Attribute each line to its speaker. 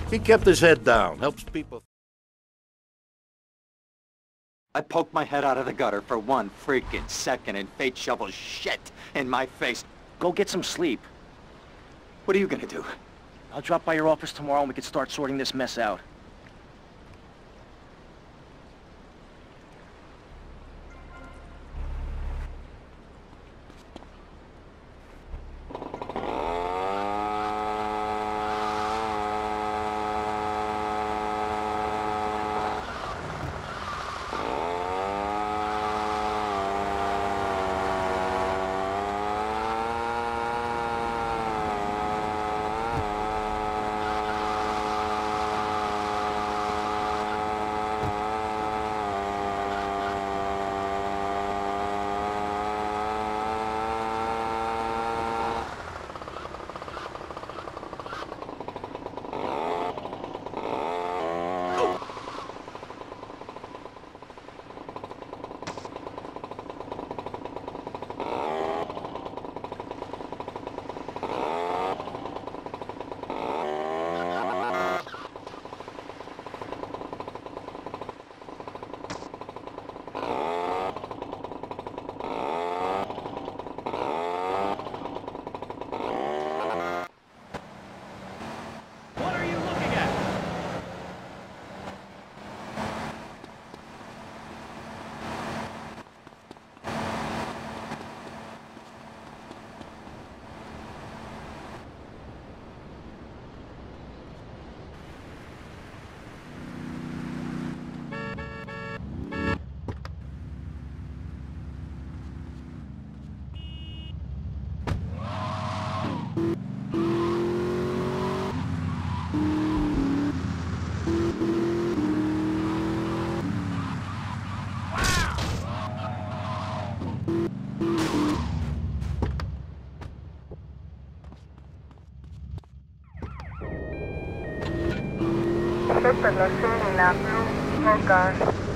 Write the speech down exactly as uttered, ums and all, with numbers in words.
Speaker 1: He kept his head down. Helps people.
Speaker 2: I poked my head out of the gutter for one freaking second and fate shovels shit in my face.
Speaker 3: Go get some sleep.
Speaker 2: What are you gonna do?
Speaker 3: I'll drop by your office tomorrow and we can start sorting this mess out.
Speaker 4: Esta es la escena, Blue Hogar.